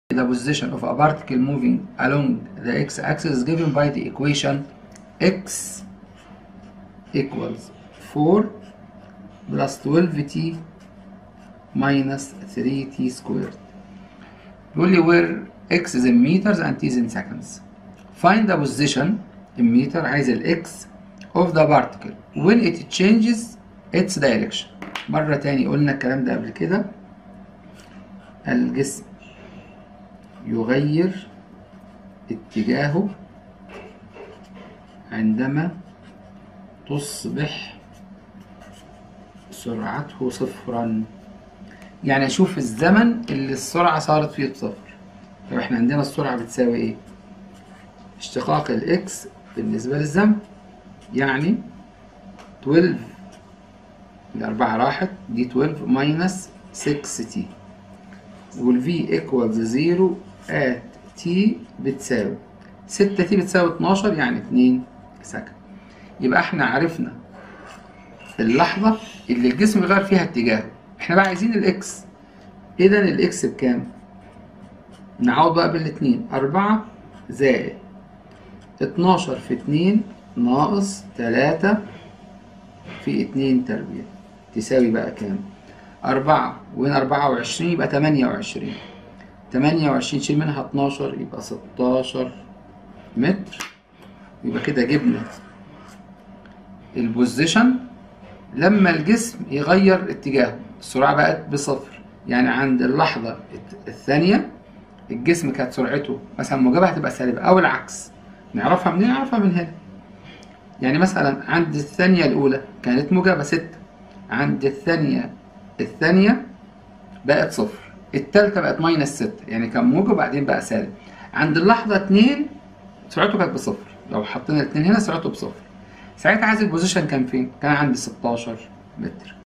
The position of a particle moving along the x-axis is given by the equation x equals 4 plus 12t minus 3t squared. بيقول لي where x is in meters and t is in seconds. Find the position in meter. عايز ال x of the particle when it changes its direction. مرة تاني قلنا الكلام ده قبل كده. الجسم يغير اتجاهه عندما تصبح سرعته صفرا. يعني اشوف الزمن اللي السرعة صارت فيه بصفر. طب احنا عندنا السرعة بتساوي ايه؟ اشتقاق الاكس بالنسبة للزمن، يعني 12 الأربعة راحت، دي 12 ماينس 6t، والفي ايكوالز 0 at t بتساوي 6t بتساوي 12 يعني 2 سكند. يبقى احنا عرفنا اللحظة اللي الجسم بيغير فيها اتجاهه. احنا بقى عايزين الاكس. اذا الاكس بكام؟ نعوض بقى بالاتنين. 4 زائد 12 في 2 ناقص 3 في 2 تربيع تساوي بقى كام؟ 4 وهنا 24 يبقى 28. 28 شيل منها 12 يبقى 16 متر. يبقى كده جبنا البوزيشن لما الجسم يغير اتجاهه. السرعة بقت بصفر، يعني عند اللحظة الثانية الجسم كانت سرعته مثلا موجبة هتبقى سالبة أو العكس. نعرفها منين؟ نعرفها من هنا. يعني مثلا عند الثانية الأولى كانت موجبة 6، عند الثانية بقت صفر، التالتة بقت ماينس 6، يعني كان موجب وبعدين بقى سالب. عند اللحظة 2 سرعته كانت بصفر، لو حطينا 2 هنا سرعته بصفر. ساعتها عايز البوزيشن كان فين؟ كان عند 16 متر.